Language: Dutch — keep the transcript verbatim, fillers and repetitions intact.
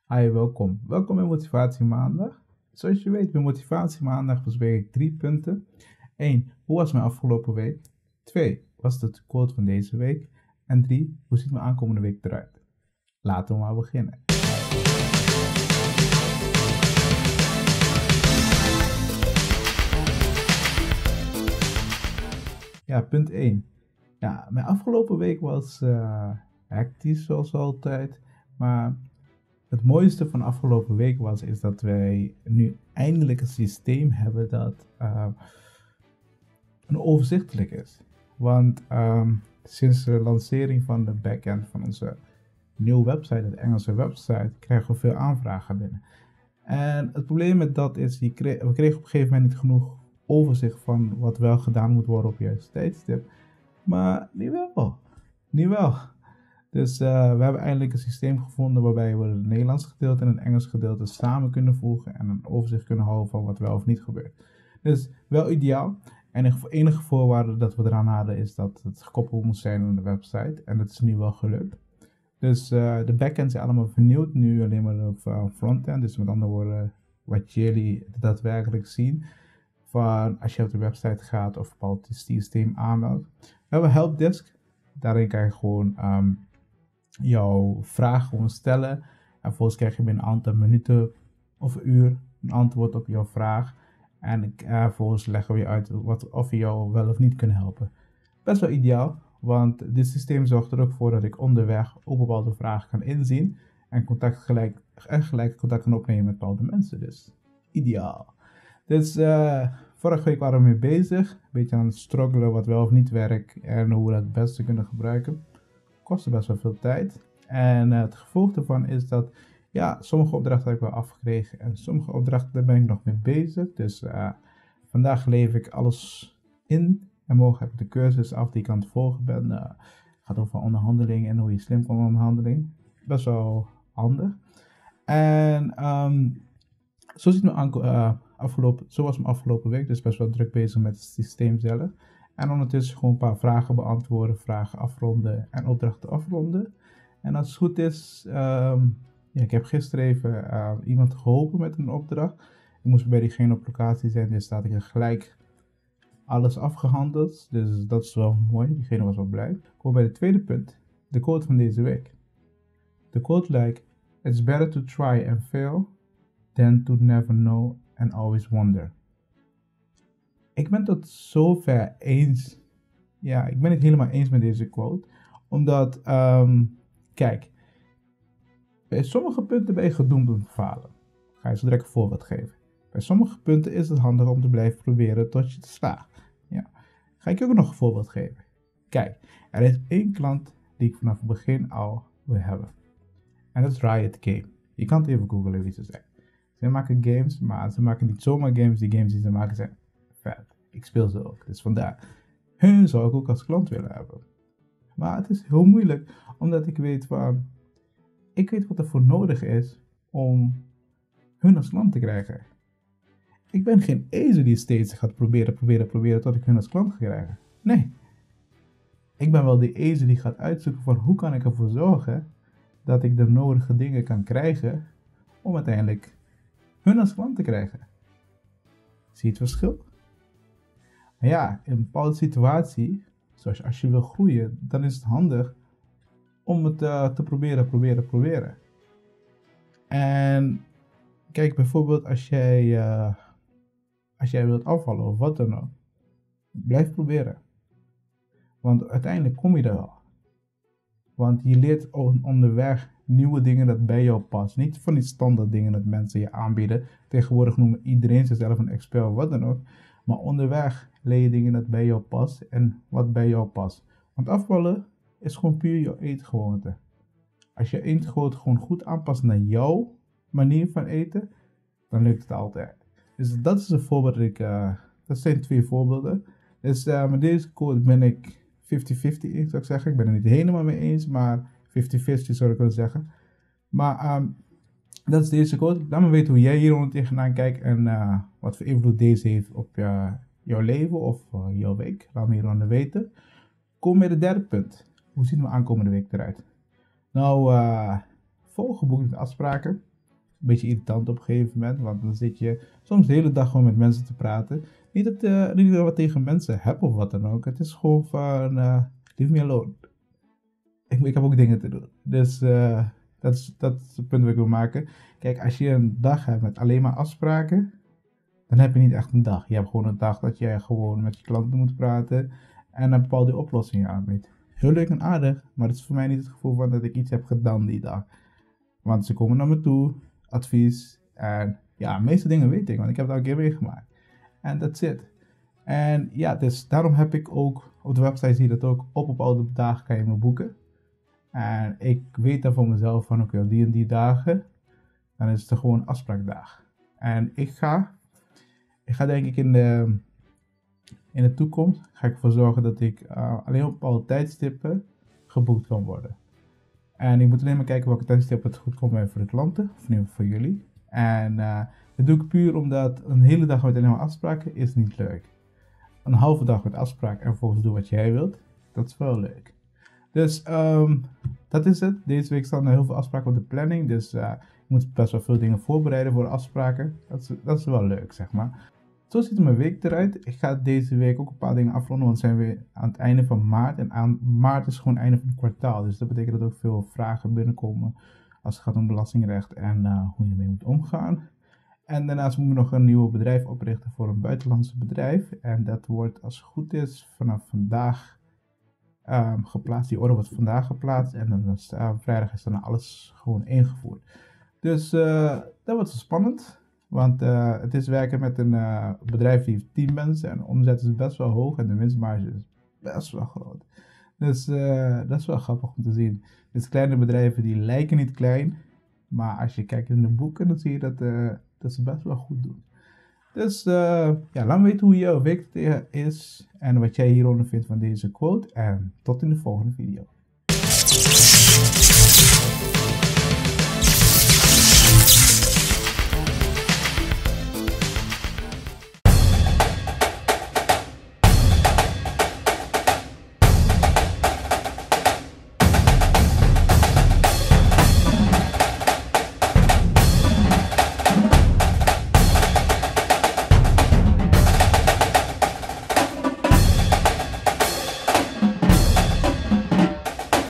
Hi, welkom. Welkom bij Motivatie Maandag. Zoals je weet, bij Motivatie Maandag bespreek ik drie punten. één. Hoe was mijn afgelopen week? twee. Wat is de quote van deze week? En drie. Hoe ziet mijn aankomende week eruit? Laten we maar beginnen. Ja, punt één. Ja, mijn afgelopen week was uh, hectisch zoals altijd, maar het mooiste van de afgelopen week was is dat wij nu eindelijk een systeem hebben dat uh, een overzichtelijk is. Want um, sinds de lancering van de backend van onze nieuwe website, de Engelse website, krijgen we veel aanvragen binnen. En het probleem met dat is, we kregen op een gegeven moment niet genoeg overzicht van wat wel gedaan moet worden op juist tijdstip. Maar nu wel. Nu wel. Dus uh, we hebben eindelijk een systeem gevonden waarbij we het Nederlands gedeelte en het Engels gedeelte samen kunnen voegen en een overzicht kunnen houden van wat wel of niet gebeurt. Dus wel ideaal. En de enige voorwaarde dat we eraan hadden is dat het gekoppeld moet zijn aan de website. En dat is nu wel gelukt. Dus uh, de backend zijn allemaal vernieuwd, nu alleen maar op uh, frontend. Dus met andere woorden, wat jullie daadwerkelijk zien van als je op de website gaat of een bepaald systeem aanmeldt. We hebben een helpdesk. Daarin kan je gewoon um, jouw vraag gewoon stellen. En vervolgens krijg je binnen een aantal minuten of een uur een antwoord op jouw vraag. En uh, vervolgens leggen we je uit wat, of we jou wel of niet kunnen helpen. Best wel ideaal, want dit systeem zorgt er ook voor dat ik onderweg op bepaalde vragen kan inzien. En contact gelijk, en gelijk contact kan opnemen met bepaalde mensen. Dus ideaal. Dus uh, vorige week waren we mee bezig. Een beetje aan het struggelen wat wel of niet werkt. En hoe we dat het beste kunnen gebruiken. Kostte best wel veel tijd. En uh, het gevolg daarvan is dat, ja, sommige opdrachten heb ik wel afgekregen. En sommige opdrachten daar ben ik nog mee bezig. Dus uh, vandaag lever ik alles in. En morgen heb ik de cursus af die ik aan het volgen ben. Uh, het gaat over onderhandeling en hoe je slim kan onderhandeling. Best wel handig. En um, zo ziet mijn aanko- uh, afgelopen, zo was mijn afgelopen week. Dus best wel druk bezig met het systeem zelf. En ondertussen gewoon een paar vragen beantwoorden, vragen afronden en opdrachten afronden. En als het goed is, um, ja, ik heb gisteren even uh, iemand geholpen met een opdracht. Ik moest bij diegene op locatie zijn, dus staat ik er gelijk alles afgehandeld. Dus dat is wel mooi, diegene was wel blij. Ik kom bij het tweede punt, de quote van deze week. De quote lijkt, it's better to try and fail than to never know and always wonder. Ik ben tot zover eens. Ja, ik ben het helemaal eens met deze quote. Omdat, um, kijk, bij sommige punten ben je gedoemd om te falen. Ik ga je zo direct een voorbeeld geven. Bij sommige punten is het handig om te blijven proberen tot je te slaagt. Ja. Ga ik je ook nog een voorbeeld geven. Kijk, er is één klant die ik vanaf het begin al wil hebben. En dat is Riot Game. Je kan het even googlen wie ze zijn. Ze maken games, maar ze maken niet zomaar games. Die games die ze maken zijn vet. Ik speel ze ook. Dus vandaar. Hun zou ik ook als klant willen hebben. Maar het is heel moeilijk. Omdat ik weet van... Ik weet wat er voor nodig is om hun als klant te krijgen. Ik ben geen ezel die steeds gaat proberen, proberen, proberen tot ik hun als klant ga krijgen. Nee. Ik ben wel die ezel die gaat uitzoeken van hoe kan ik ervoor zorgen dat ik de nodige dingen kan krijgen om uiteindelijk hun als klant te krijgen. Zie je het verschil? Maar ja, in een bepaalde situatie, zoals als je wil groeien, dan is het handig om het uh, te proberen, proberen, proberen. En kijk, bijvoorbeeld als jij, uh, als jij wilt afvallen of wat dan ook, blijf proberen. Want uiteindelijk kom je er wel. Want je leert onderweg nieuwe dingen dat bij jou past. Niet van die standaard dingen dat mensen je aanbieden. Tegenwoordig noemen iedereen zichzelf een expert of wat dan ook. Maar onderweg leer je dingen dat bij jou past en wat bij jou past. Want afvallen is gewoon puur jouw eetgewoonte. Als je eetgewoonte gewoon goed aanpast naar jouw manier van eten, dan lukt het altijd. Dus dat is een voorbeeld. Dat, ik, uh, dat zijn twee voorbeelden. Dus uh, met deze quote ben ik vijftig vijftig eens, zou ik zeggen. Ik ben er niet helemaal mee eens, maar vijftig vijftig zou ik willen zeggen. Maar um, dat is deze quote. Laat me weten hoe jij hier tegenaan kijkt en uh, wat voor invloed deze heeft op uh, jouw leven of uh, jouw week. Laat me hieronder weten. Kom bij de derde punt. Hoe ziet mijn aankomende week eruit? Nou, uh, volgen boek met afspraken. beetje irritant op een gegeven moment, want dan zit je soms de hele dag gewoon met mensen te praten. Niet dat uh, ik wat tegen mensen heb of wat dan ook. Het is gewoon van, uh, leave me alone. Ik, ik heb ook dingen te doen. Dus uh, dat, is, dat is het punt wat ik wil maken. Kijk, als je een dag hebt met alleen maar afspraken, dan heb je niet echt een dag. Je hebt gewoon een dag dat jij gewoon met je klanten moet praten en een bepaalde oplossingen aanbiedt. Heel leuk en aardig, maar het is voor mij niet het gevoel van dat ik iets heb gedaan die dag. Want ze komen naar me toe, advies en ja, de meeste dingen weet ik, want ik heb het al een keer meegemaakt. En that's it. En ja, dus daarom heb ik ook, op de website zie je dat ook, op bepaalde dagen kan je me boeken. En ik weet dan voor mezelf van oké, op die en die dagen, dan is het er gewoon afspraakdag. En ik ga, ik ga denk ik in de, in de toekomst, ga ik ervoor zorgen dat ik uh, alleen op bepaalde tijdstippen geboekt kan worden. En ik moet alleen maar kijken welke tijdstippen het goed komt bij voor de klanten, of in ieder geval voor jullie. En uh, dat doe ik puur omdat een hele dag met alleen maar afspraken is niet leuk. Een halve dag met afspraken en vervolgens doen wat jij wilt, dat is wel leuk. Dus um, dat is het. Deze week staan er heel veel afspraken op de planning. Dus uh, je moet best wel veel dingen voorbereiden voor de afspraken. Dat is, dat is wel leuk, zeg maar. Zo ziet mijn week eruit. Ik ga deze week ook een paar dingen afronden, want we zijn weer aan het einde van maart. En aan maart is gewoon het einde van het kwartaal. Dus dat betekent dat ook veel vragen binnenkomen als het gaat om belastingrecht en uh, hoe je ermee moet omgaan. En daarnaast moet ik nog een nieuw bedrijf oprichten voor een buitenlandse bedrijf. En dat wordt, als het goed is, vanaf vandaag Um, geplaatst. Die order wordt vandaag geplaatst en dan is, uh, vrijdag is dan alles gewoon ingevoerd. Dus uh, dat wordt spannend, want uh, het is werken met een uh, bedrijf die heeft tien mensen en de omzet is best wel hoog en de winstmarge is best wel groot. Dus uh, dat is wel grappig om te zien. Dus kleine bedrijven die lijken niet klein, maar als je kijkt in de boeken dan zie je dat, uh, dat ze best wel goed doen. Dus uh, ja, laat me weten hoe jouw week is en wat jij hieronder vindt van deze quote. En tot in de volgende video.